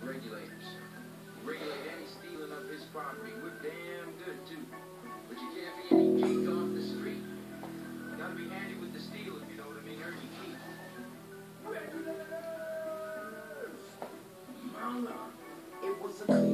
regulators. Regulate any stealing of his property. We're damn good, too. But you can't be any geek off the street. You gotta be handy with the steel, if you know what I mean. Earn your keep. Regulators! Mama, it was a clear